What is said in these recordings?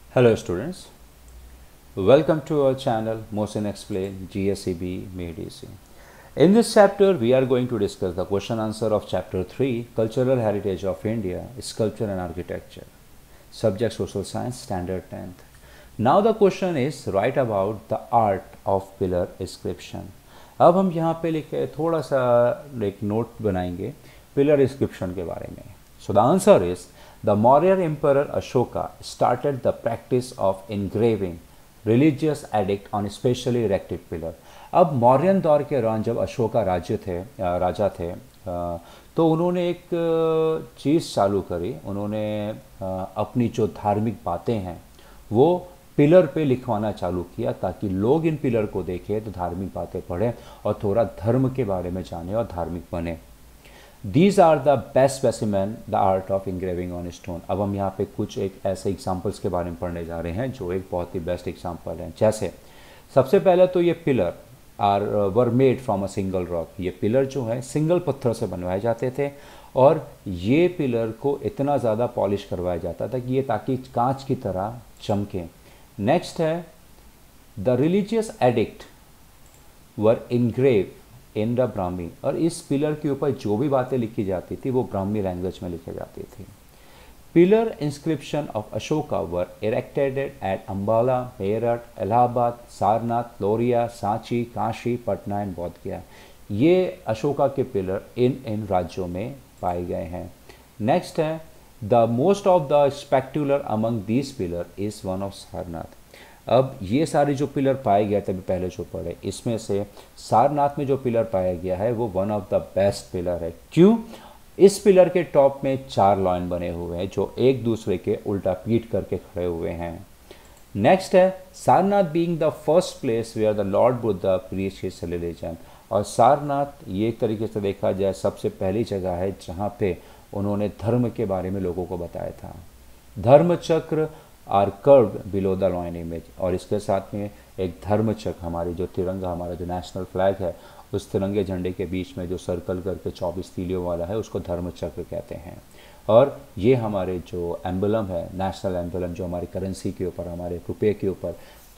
Hello students, welcome to our channel Mohsin Explain GSEB MEDC. In this chapter we are going to discuss the question answer of chapter 3 Cultural Heritage of India, Sculpture and Architecture, subject Social Science, Standard 10th. Now the question is write about the art of pillar inscription. अब हम यहाँ पे लिखे थोड़ा सा एक note बनाएंगे pillar inscription के बारे में. So the answer is the Maurya Emperor Ashoka started the practice of engraving religious edict on specially erected pillar. अब मौर्यन दौर के दौरान जब अशोका राजा थे तो उन्होंने एक चीज़ चालू करी. उन्होंने अपनी जो धार्मिक बातें हैं वो पिलर पे लिखवाना चालू किया ताकि लोग इन पिलर को देखें तो धार्मिक बातें पढ़ें और थोड़ा धर्म के बारे में जाने और धार्मिक बने. These are the best specimen the art of engraving on stone. अब हम यहाँ पे कुछ एक ऐसे एग्जाम्पल्स के बारे में पढ़ने जा रहे हैं जो एक बहुत ही बेस्ट एग्जाम्पल हैं. जैसे सबसे पहले तो ये pillar were made from a single rock. ये पिलर जो है सिंगल पत्थर से बनवाए जाते थे और ये पिलर को इतना ज़्यादा पॉलिश करवाया जाता था कि ये ताकि कांच की तरह चमके. नेक्स्ट है the religious edict were engrave in the Brahmi. और इस पिलर के ऊपर जो भी बातें लिखी जाती थी वो ब्राह्मी लैंग्वेज में लिखी जाती थी. Pillar inscription of Ashoka were erected at Ambala, Meerut, Allahabad, Sarnath, Lauriya, Sanchi, Kashi, Patna and Bodh Gaya. ये अशोका के पिलर इन राज्यों में पाए गए हैं. नेक्स्ट है the most of the spectacular among these pillar is one of Sarnath. अब ये सारे जो पिलर पाए गए थे पहले जो पढ़े इसमें से सारनाथ में जो पिलर पाया गया है वो one of the best pillar है. क्यों? इस पिलर के टॉप में 4 लाइन बने हुए हैं जो एक दूसरे के उल्टा पीट करके खड़े हुए हैं. नेक्स्ट है Sarnath being the first place where the lord Buddha preached his religion. और सारनाथ ये एक तरीके से देखा जाए सबसे पहली जगह है जहाँ पे उन्होंने धर्म के बारे में लोगों को बताया था. Dharma chakra are curved below the lion image. और इसके साथ में एक धर्म चक्र हमारी जो तिरंगा हमारा जो नेशनल फ्लैग है उस तिरंगे झंडे के बीच में जो सर्कल करके 24 तीलियों वाला है उसको धर्म चक्र कहते हैं. और ये हमारे जो एम्बलम है नेशनल एम्बलम जो हमारी करेंसी के ऊपर हमारे रुपये के ऊपर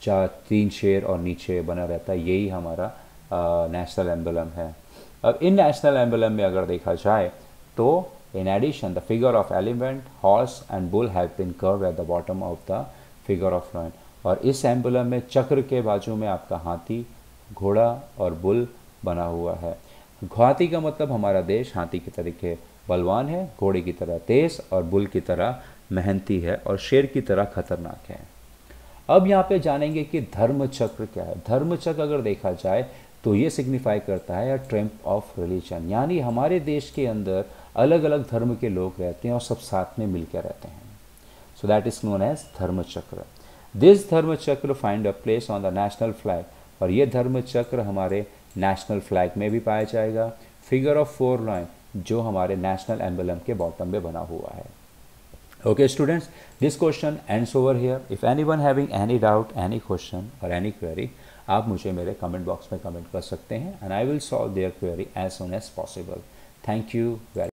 3 शेर और नीचे बना रहता है यही हमारा नेशनल एम्बलम है. अब इन नेशनल एम्बलम में अगर देखा जाए तो in addition, the figure of elephant, horse and bull have been curved at the bottom of the figure of lion. और इस एम्बलम में चक्र के बाजू में आपका हाथी, घोड़ा और बुल बना हुआ है. हाथी का मतलब हमारा देश हाथी की तरीके बलवान है, घोड़े की तरह तेज और बुल की तरह मेहनती है और शेर की तरह खतरनाक है. अब यहाँ पे जानेंगे कि धर्म चक्र क्या है. धर्म चक्र अगर देखा जाए तो ये सिग्निफाई करता है ट्रम्प ऑफ रिलीजन. यानी हमारे देश के अंदर अलग अलग धर्म के लोग रहते हैं और सब साथ में मिलकर रहते हैं. So that is known as dharma chakra. This dharma chakra find a place on the national flag. और ये धर्म चक्र हमारे नेशनल फ्लैग में भी पाया जाएगा. फिगर ऑफ 4 लाइन जो हमारे नेशनल एम्बलम के बॉटम में बना हुआ है. Okay students, this question ends over here. If anyone having any doubt, any question or any query, आप मुझे मेरे कमेंट बॉक्स में कमेंट कर सकते हैं and I will solve their query as soon as possible. Thank you very